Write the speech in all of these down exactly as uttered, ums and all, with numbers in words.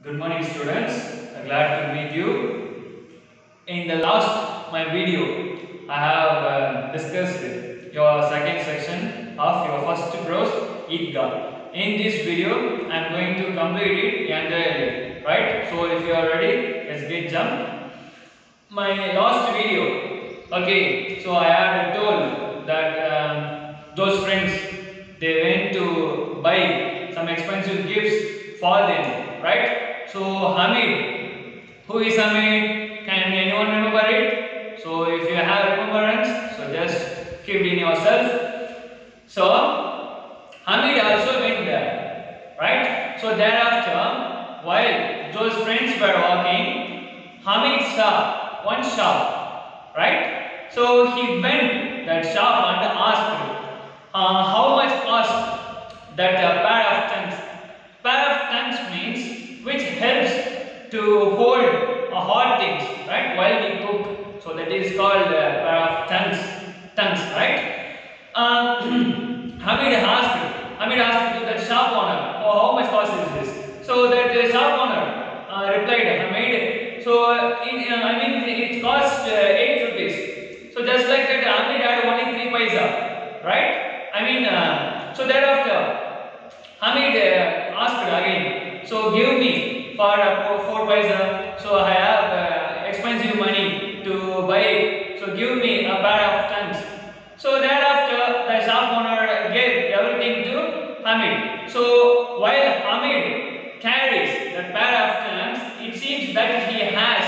Good morning, students. I'm glad to meet you. In the last my video, I have uh, discussed your second section of your first prose, Idgah. In this video, I am going to complete it entirely. Right? So if you are ready, let's get jump. My last video. Okay. So I had told that um, those friends they went to buy some expensive gifts for them. Right? So Hamid, who is Hamid? Can anyone remember it? So if you have remembrance, so just keep it in yourself. So Hamid also went there, right? So thereafter, while those friends were walking, Hamid saw one shop, right? So he went that shop and asked, uh, how much cost that uh, pair of tongues? Pair of tongues means which helps to hold a hot things, right, while we cook. So that is called a pair of tongues, tongues, right? Uh, Hamid asked, Hamid asked to the shop owner, oh, how much cost is this? So that the shop owner uh, replied, Hamid, so it, uh, I mean it cost uh, eight rupees. So just like that, Hamid had only three paisa, right? I mean, uh, so thereafter, Hamid uh, asked again. So give me for uh, four paisa. So I have uh, expensive money to buy. So give me a pair of tongues. So thereafter, the shop owner gave everything to Hamid. So while Hamid carries that pair of tongues, it seems that he has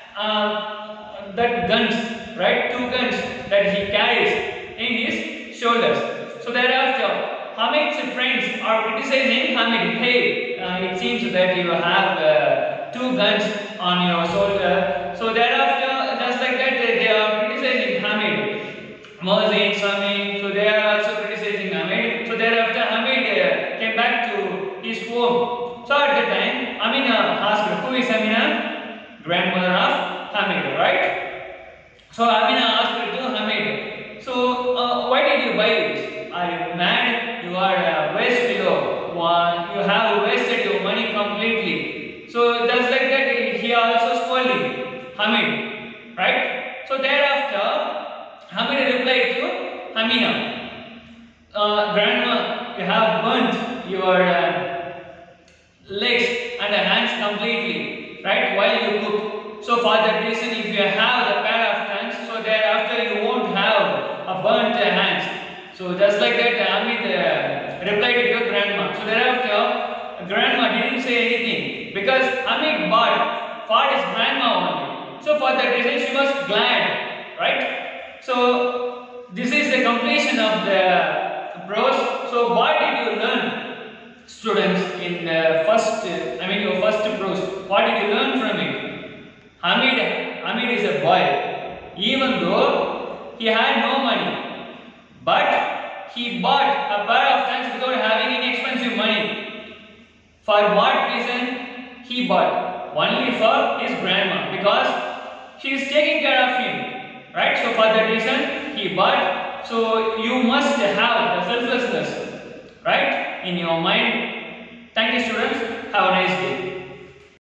uh, that guns, right? Two guns that he carries in his shoulders. So thereafter, Hamid's friends are criticizing Hamid. Hey, uh, it seems that you have uh, two guns on your shoulder. So thereafter, just like that, they are criticizing Hamid. Mohsin, Sami, so they are also criticizing Hamid. So thereafter, Hamid uh, came back to his home. So at the time, Amina asked, who is Amina? Grandmother of Hamid, right? So Amina asked to Hamid, so uh, why did you buy this? Are you mad? You are a waste fellow. One, you have wasted your money completely. So just like that, he also scolded Hamid, right? So thereafter, Hamid replied to Amina, uh, grandma, you have burnt your uh, legs and hands completely, right? While you cook. So for that reason, if you have the pair of tongues, so thereafter you won't have a burnt hands. So just like that, Hamid uh, replied to grandma. So thereafter, grandma didn't say anything because Hamid bought for his grandma only. So for that reason, she was glad, right? So this is the completion of the prose. So what did you learn, students, in the first? I mean, your first prose. What did you learn from it? Hamid, Hamid is a boy, even though he had no money. But he bought a pair of tongues without having any expensive money. For what reason he bought? Only for his grandma, because she is taking care of him. Right? So for that reason he bought. So you must have the selflessness, right, in your mind. Thank you, students. Have a nice day.